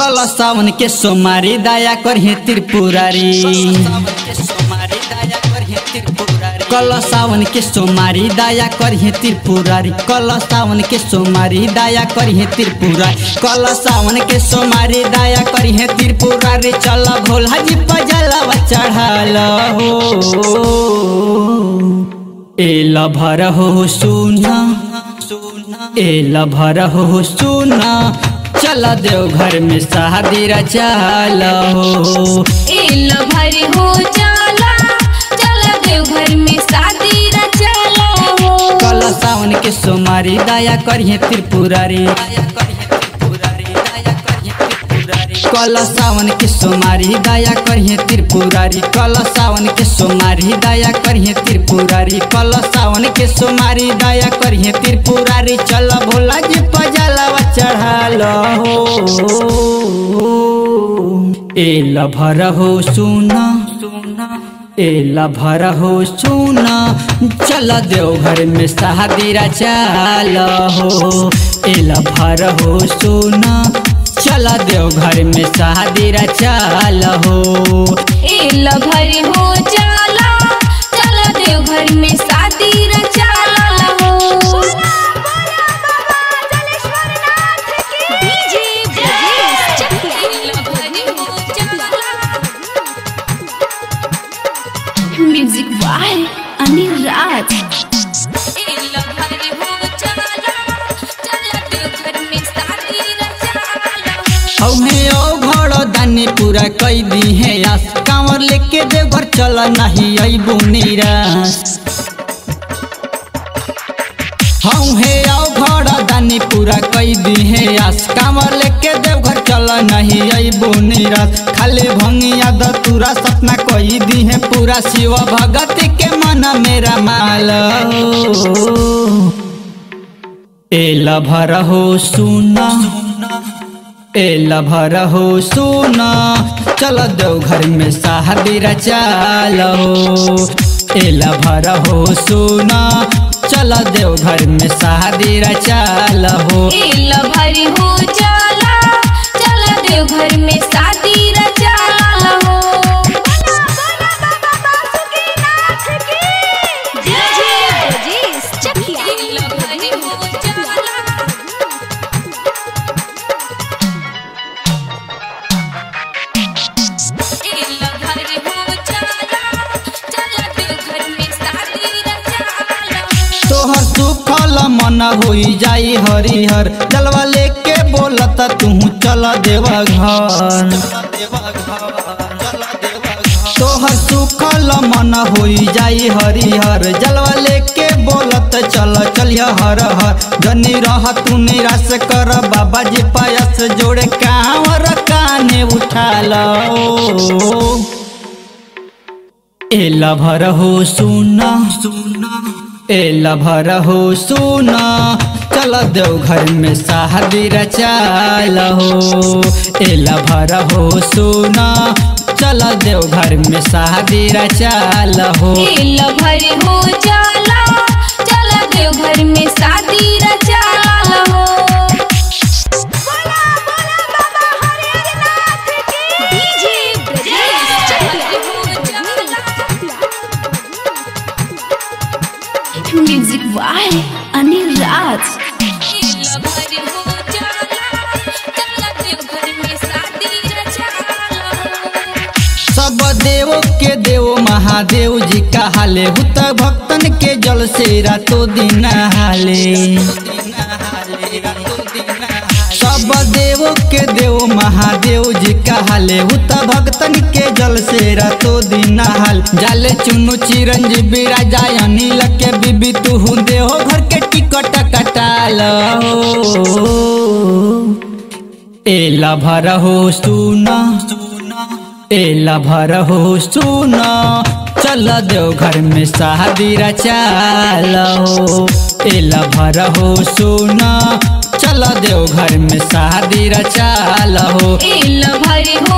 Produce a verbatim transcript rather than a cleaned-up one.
कल सावन के सोमारी दया करही त्रिपुरारी। कल सावन के सोमारी दया करही त्रिपुरारी। कल सावन के सोमारी दया करही त्रिपुरारी। कल सावन के सोमारी दया करही त्रिपुरारी। चल भोला जी पजलवा चढ़ल हो एल भर हो सुना एल भर हो सुना चल देवघर में शादी रचाल हो एल भर हो चला चल देवघर में शादी रचाल हो। कल सावन के सोमारी दया करिए त्रिपुरारी। कल सावन के सोमारी दया करिए त्रिपुरारी। कल सावन के सोमारी दया करिए त्रिपुरारी। कल सावन के सोमारी दया करिए त्रिपुरारी। चल भोला जी पजलवा चढ़ाल हो एल भर हो सुना एल भर हो सुना चल देवघर में शादी रचाल हो एल भर हो सुना चल देवघर में शादी रचाल हो एल भर हो चला चल देवघर में शादी रचाल हो। Music by Anil Raj. हमें ओ घड़ दानी पूरा कई दी है आस कांवर लेके देवघर चल नहीं अबू निराश। हमें ओ घड़ दानी पूरा कई दी है आस कांवर लेके देवघर चल नहीं अबू निराश। खाली भंगिया दतुरा सपना कई दी है पूरा शिव भगत के मन मेरा माल एल भर हो सुना एल भर हो सुना चल देवघर में शादी रचाल हो एल भर हो सुना चल देवघर में शादी रचाल हो एल भर हो चला चल देवघर में शादी रचाल हो। तोहर सुखल मन होई जाई हरिहर जलवा लेके बोलत तू चल देवघर। तोहर सुखल मन होई जाई हरिहर जलवा लेके बोलत चल चलिया हर हर जनी रह तू निराश कर बाबा जी पायस जोड़े कांवर काने उठा लो एल भर हो सुना एल भर हो सुना चल देवघर में शादी रचाल हो एल भर हो सुना चल देवघर में शादी रचाल हो एल भर हो चला चल देवघर में शादी रचाल हो। Music by Anil Raj. सब देव के देव महादेव जी का हाले हुत भक्तन के जल से रातों दिन हाले। सब देव के देव महादेव जी का हाले हुत भक्तन के जल से रातों दिन हाल जाले चुनु चिरंजीवी राजा अनिल के बीबी तू देव घर के टिकट कटाल एल भर हो सुना एल भर हो सुना चल देवघर में शादी रचाल हो एल भर हो सुना चल देवघर में शादी रचाल हो एल भर हो